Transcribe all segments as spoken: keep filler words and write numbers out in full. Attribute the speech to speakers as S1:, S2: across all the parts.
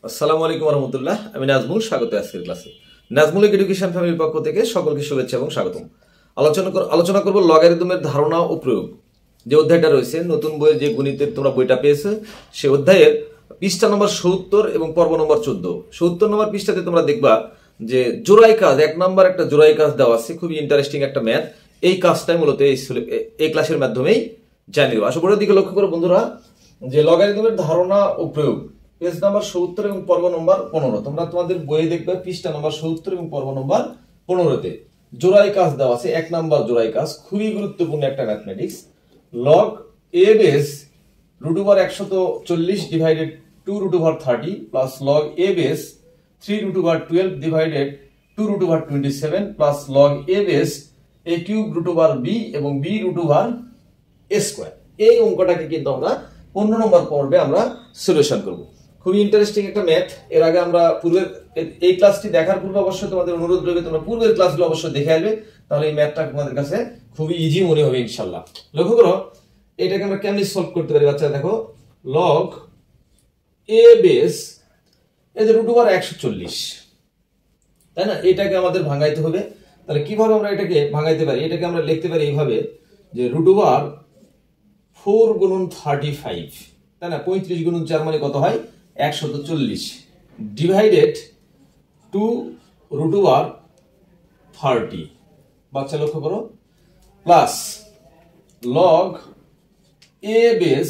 S1: আসসালামু আলাইকুম রহমতুল্লাহ। আমি নাজমুল, স্বাগত আজকের ক্লাসে। নাজমুল এডুকেশন ফ্যামিলির পক্ষ থেকে সকলকে শুভেচ্ছা এবং স্বাগতম। আলোচনা আলোচনা করব লগারিদমের ধারণা ও প্রয়োগ। যে অধ্যায়টা রয়েছে নতুন বইয়ের যে গণিতের তোমরা বইটা পেয়েছো, সেই অধ্যায়ের পৃষ্ঠা নম্বর সত্তর এবং পর্ব নম্বর চোদ্দ। সত্তর নম্বর পৃষ্ঠাতে তোমরা দেখবা যে জোড়াই কাজ, এক নম্বর একটা জোড়াই কাজ দেওয়া আছে, খুবই ইন্টারেস্টিং একটা ম্যাথ। এই কাজটাই মূলত এই ক্লাসের মাধ্যমেই জানিয়ে দেবো। আসলে বোর্ডের দিকে লক্ষ্য করো বন্ধুরা, যে লগারিদমের ধারণা ও প্রয়োগ, পেজ নাম্বার সত্তর এবং পর্ব নম্বর পনেরো। তোমরা তোমাদের বইয়ে দেখবে পৃষ্ঠা নম্বর সত্তর এবং পর্ব নম্বর পনেরোতে জোড়াই কাজ দেওয়া আছে। এক নাম্বার জোড়াই কাজ, খুবই গুরুত্বপূর্ণ একটা mathematics. Log a base root over একশত চল্লিশ divided two root over thirty plus log a base three root over twelve divided two root over twenty seven plus log a base a cube root over b এবং b root over a square. এই অঙ্কটাকে কিন্তু আমরা পনেরো নম্বর পর্বে আমরা solution করব। খুবই ইন্টারেস্টিং একটা ম্যাথ। এর আগে আমরা পূর্বের এই ক্লাসটি দেখার পূর্বে অবশ্যই তোমাদের অনুরোধ রইবে তোমরা পূর্বের ক্লাসগুলো অবশ্যই দেখে আসবে, তাহলে এই ম্যাথটা তোমাদের কাছে খুবই ইজি মনে হবে ইনশাআল্লাহ। লক্ষ্য করো এটাকে আমরা কেমনে সলভ করতে পারি বাচ্চা। দেখো লগ এ বেস এই যে রুট ওভার একশো চল্লিশ, তাই না? এটাকে আমাদের ভাঙাইতে হবে। তাহলে কিভাবে আমরা এটাকে ভাঙাইতে পারি? এটাকে আমরা লিখতে পারি এইভাবে যে রুট ওভার ফোর গুণন থার্টি ফাইভ, তাই না? পঁয়ত্রিশ গুণন চার মানে কত হয়? একশত চল্লিশ divided two root over thirty. বাচ্চা লক্ষ্য করো, plus log a base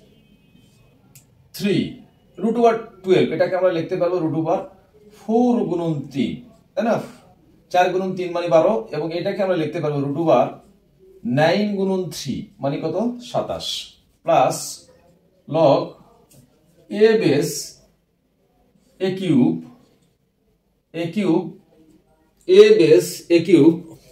S1: three root over twelve, এটাকে আমরা লিখতে পারবো রুট ওভার ফোর গুণন তিন, তাই না? চার গুণন তিন মানে বারো, এবং এটাকে আমরা লিখতে পারবো রুট ওভার নাইন গুণন থ্রি মানে কত? সাতাশ, plus log a base a cube a cube a base a cube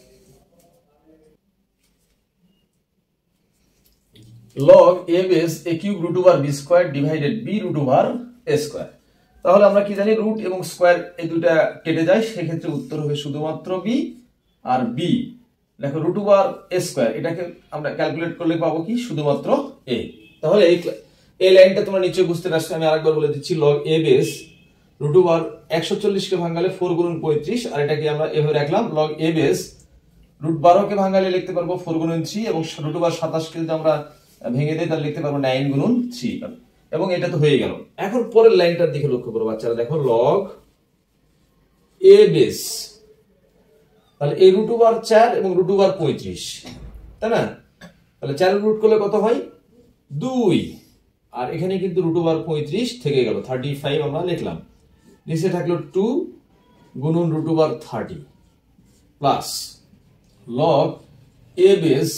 S1: log a base a cube root over b square divided b root over a square. তাহলে আমরা কি জানি, root এবং square এই দুটা কেটে যায়, সেক্ষেত্রে উত্তর হবে শুধুমাত্র বি আর বি। দেখো রুট ওভার এ স্কোয়ার, এটাকে আমরা ক্যালকুলেট করলে পাবো কি? শুধুমাত্র এ। তাহলে এই এই লাইনটা তোমরা নিচে বুঝতে পারছো। আমি আরেকবার বলে দিচ্ছি, log a base root over একশো চল্লিশ কে ভাঙালে ফোর গুণন পঁয়ত্রিশ, আর এটাকে আমরা এভাবে রাখলাম লগ এ বেস রুট বারো কে ভাঙালে লিখতে পারবো ফোর গুণন থ্রি, এবং রুট ওভার সাতাশ কে যদি আমরা ভেঙে দিই তাহলে লিখতে পারবো নাইন গুণন থ্রি, এবং এটা তো হয়ে গেল। এখন পরের লাইনটার দিকে লক্ষ্য করো বাচ্চারা, দেখো লগ এ বেস, তাহলে এই রুট ওভার চার এবং রুট ওভার পঁয়ত্রিশ, তাই না? তাহলে চার রুট করলে কত হয়? দুই, আর এখানে কিন্তু রুট ওভার পঁয়ত্রিশ থেকে গেল, থার্টি ফাইভ আমরা লিখলাম। নিচে থাকলো টু গুণন root over thirty plus log a base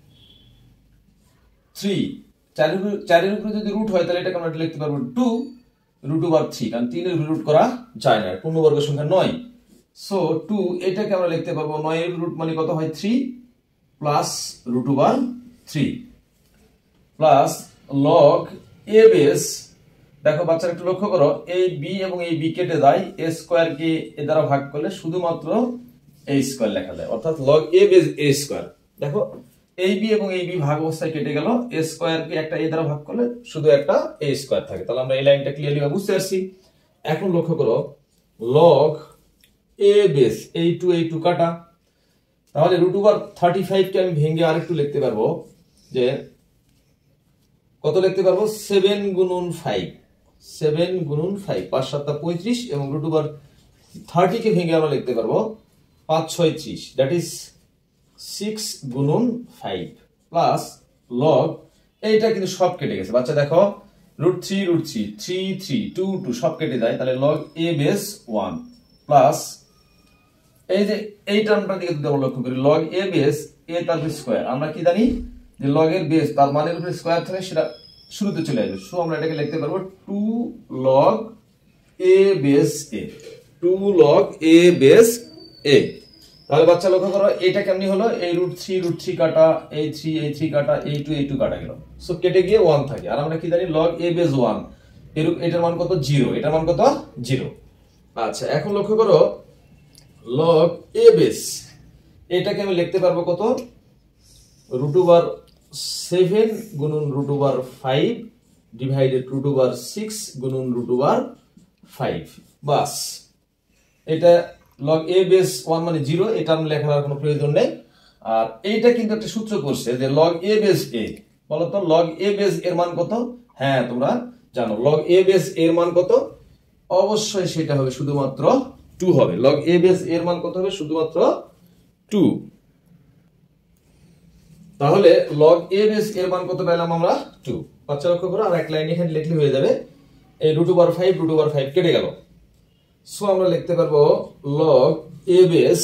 S1: three, চারের উপরে যদি রুট হয় তাহলে এটাকে আমরা লিখতে পারবো টু রুট ওভার থ্রি, কারণ তিনের রুট করা যায় না, পূর্ণবর্গ সংখ্যা নয়। সো টু, এটাকে আমরা লিখতে পারবো নয়ের রুট মানে কত হয়? Three plus root over three plus log a base, দেখো বাচ্চারা একটু লক্ষ্য করো, এই বি এবং এই বি কেটে যায়, এ স্কোয়ার কে এ দ্বারা ভাগ করলে শুধুমাত্র এ স্কোয়ার লেখা যায়, অর্থাৎ log a base a square. দেখো এই বি এবং এই বি ভাগ অবস্থায় কেটে গেল, এ স্কোয়ার কে একটা এ দ্বারা ভাগ করলে শুধু একটা এ স্কোয়ার থাকে। তাহলে আমরা এই লাইনটা ক্লিয়ারলি বুঝতে পারছি। এখন লক্ষ্য করো লগ এ বেস এই টু এই টু কাটা, তাহলে রুট ওভার থার্টি ফাইভ কে আমি ভেঙে আরেকটু লিখতে পারবো যে কত লিখতে পারবো? সেভেন গুণন ফাইভ, সেভেন গুণন ফাইভ, পাঁচ সাতটা পঁয়ত্রিশ, এবং রুট ওভার থার্টি কে ভেঙে আমরা লিখতে পারবো পাঁচ ছয় ত্রিশ, দ্যাট ইজ সিক্স গুণন ফাইভ প্লাস লগ, এইটা কিন্তু সব কেটে গেছে বাচ্চা। দেখো root three root three three three two two সব কেটে যায়, তাহলে log a base one plus এই যে এই টার্মটার দিকে যদি আমরা লক্ষ্য করি, লগ এ বেস এ তার স্কোয়ার, আমরা কি জানি যে লগ এর বেস তার মানের উপরে স্কোয়ার থাকে, সেটা শুরুতে চলে আসবে। সো আমরা এটাকে লিখতে পারবো two log a base a, two log a base a. তাহলে বাচ্চা লক্ষ্য করো এটা কেমনি হলো, এই রুট থ্রি রুট থ্রি কাটা, এই থ্রি এই থ্রি কাটা, এই টু এই টু কাটা গেল, সো কেটে গিয়ে ওয়ান থাকে। আর আমরা কি জানি লগ এ বেস ওয়ান, এটার মান কত? জিরো, এটার মান কত? জিরো। আচ্ছা এখন লক্ষ্য করো লগ এ বেস, এটাকে আমি লিখতে পারবো কত? রুট ওভার সেভেন গুণন root over five divided root over six গুণন রুট ওভার ফাইভ। বাস, এটা লগ এ বেস ওয়ান মানে জিরো, এটা লেখার আর কোনো প্রয়োজন নেই। আর এইটা কিন্তু একটা সূত্র করছে যে লগ এ বেস এ, বলতো লগ এ বেস এর মান কত? হ্যাঁ তোমরা জানো লগ এ বেস এর মান কত? অবশ্যই সেটা হবে শুধুমাত্র টু হবে। লগ এ বেস এর মান কত হবে? শুধুমাত্র টু। তাহলে লগ এ বেস এর মান কত পেলাম আমরা? টু। বাচ্চা লক্ষ্য করো, আর এক লাইন এখানে লিখলে হয়ে যাবে। এই root over five root over five কেটে গেল। সো আমরা লিখতে পারবো log a base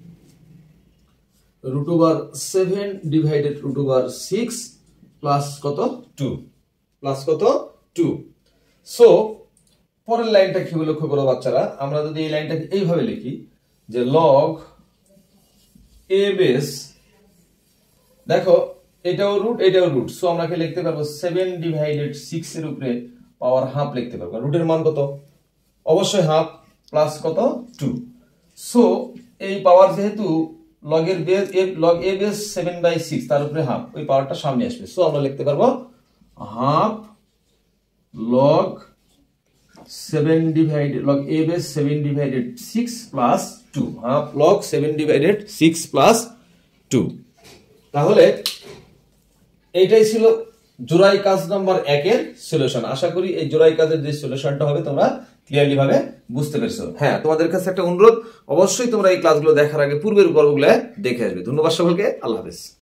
S1: root over seven divided root over six plus কত? টু। প্লাস কত? টু। সো পরের লাইনটা কি লক্ষ্য করো বাচ্চারা, আমরা যদি এই লাইনটাকে এইভাবে লিখি যে লগ এ বেস, দেখো এটাও রুট এটাও রুট, সো আমরা কি লিখতে পারবো সেভেন ডিভাইডেড সিক্স এর উপরে পাওয়ার হাফ লিখতে পারবো। রুটের মান কত? অবশ্যই হাফ, প্লাস কত? টু। সো এই পাওয়ার যেহেতু লগের base log a base seven by six, তার উপরে হাফ, ওই পাওয়ারটা সামনে আসবে। সো আমরা লিখতে পারবো half log seven divided log a base seven divided six plus two, half log seven divided six plus two. তাহলে এইটাই ছিল জোড়াই কাজ নাম্বার একের সলিউশন। আশা করি এই জোড়াই কাজের যে সলিউশনটা হবে তোমরা ক্লিয়ারলি ভাবে বুঝতে পেরেছো। হ্যাঁ, তোমাদের কাছে একটা অনুরোধ, অবশ্যই তোমরা এই ক্লাসগুলো দেখার আগে পূর্বের পর্বগুলো দেখে আসবে। ধন্যবাদ সকলকে, আল্লাহ হাফেজ।